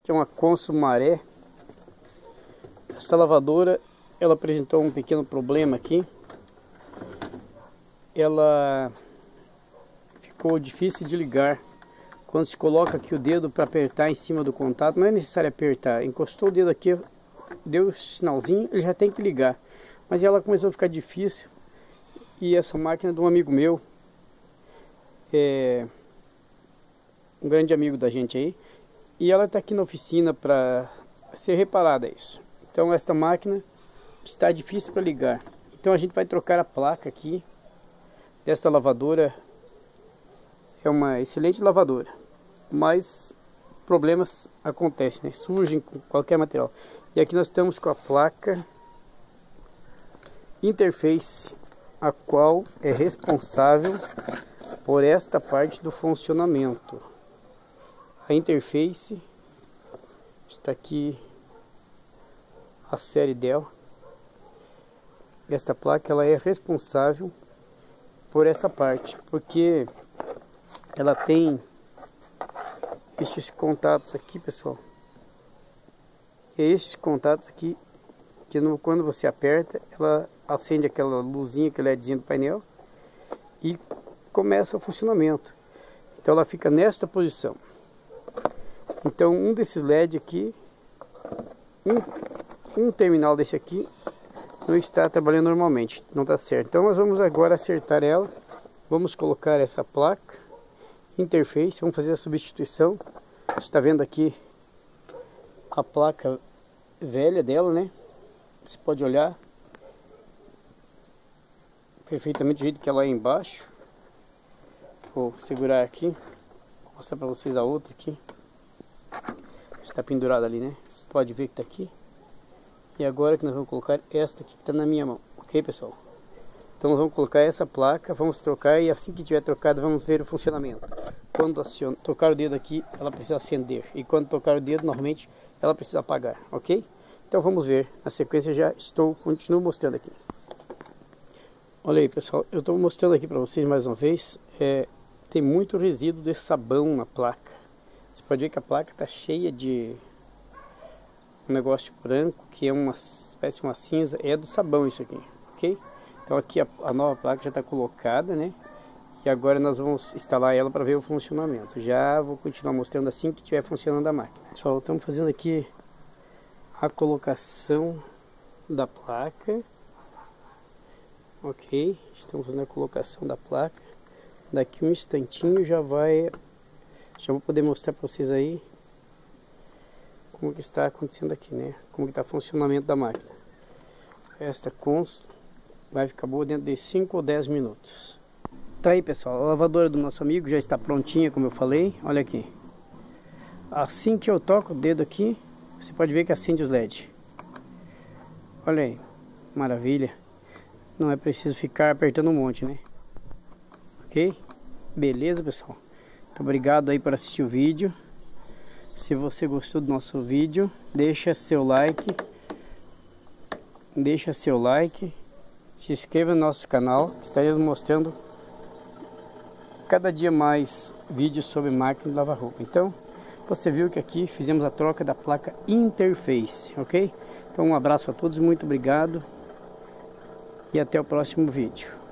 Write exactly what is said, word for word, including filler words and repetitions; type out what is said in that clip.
Que é uma Consul Maré. Essa lavadora, ela apresentou um pequeno problema aqui. Ela ficou difícil de ligar. Quando se coloca aqui o dedo para apertar em cima do contato, não é necessário apertar. Encostou o dedo aqui, deu o sinalzinho, ele já tem que ligar. Mas ela começou a ficar difícil. E essa máquina é de um amigo meu, é um grande amigo da gente aí. E ela está aqui na oficina para ser reparada isso. Então esta máquina está difícil para ligar. Então a gente vai trocar a placa aqui desta lavadora. É uma excelente lavadora, mas problemas acontecem, né? Surgem com qualquer material. E aqui nós estamos com a placa interface, a qual é responsável por esta parte do funcionamento. A interface está aqui, a série dela. Esta placa ela é responsável por essa parte, porque ela tem estes contatos aqui, pessoal. E estes contatos aqui, que no, quando você aperta, ela acende aquela luzinha, aquele LEDzinho do painel e começa o funcionamento. Então ela fica nesta posição. Então um desses L E D aqui, um, um terminal desse aqui não está trabalhando normalmente, não está certo. Então nós vamos agora acertar ela. Vamos colocar essa placa interface, vamos fazer a substituição. Você está vendo aqui a placa velha dela, né? Você pode olhar perfeitamente do jeito que ela é embaixo. Vou segurar aqui, vou mostrar para vocês a outra aqui. Está pendurada ali, né? Você pode ver que está aqui. E agora que nós vamos colocar esta aqui que está na minha mão, ok, pessoal? Então nós vamos colocar essa placa, vamos trocar e assim que tiver trocado vamos ver o funcionamento. Quando aciona, tocar o dedo aqui, ela precisa acender. E quando tocar o dedo, normalmente ela precisa apagar, ok? Então vamos ver, na sequência já estou, continuo mostrando aqui. Olha aí, pessoal, eu estou mostrando aqui para vocês mais uma vez. É, tem muito resíduo de sabão na placa. Você pode ver que a placa está cheia de um negócio branco, que é uma espécie de uma cinza, é do sabão isso aqui, ok? Então aqui a, a nova placa já está colocada, né? E agora nós vamos instalar ela para ver o funcionamento. Já vou continuar mostrando assim que estiver funcionando a máquina. Pessoal, estamos fazendo aqui a colocação da placa. Ok, estamos fazendo a colocação da placa. Daqui um instantinho já vai... Já vou poder mostrar para vocês aí como que está acontecendo aqui, né? Como que está o funcionamento da máquina. Esta Consul vai ficar boa dentro de cinco ou dez minutos. Tá aí, pessoal, a lavadora do nosso amigo já está prontinha, como eu falei. Olha aqui. Assim que eu toco o dedo aqui, você pode ver que acende os L E D. Olha aí, maravilha. Não é preciso ficar apertando um monte, né? Ok? Beleza, pessoal? Muito obrigado aí por assistir o vídeo. Se você gostou do nosso vídeo, deixa seu like. Deixa seu like. Se inscreva no nosso canal. Estaremos mostrando cada dia mais vídeos sobre máquina de lavar roupa. Então, você viu que aqui fizemos a troca da placa interface, ok? Então um abraço a todos, muito obrigado e até o próximo vídeo.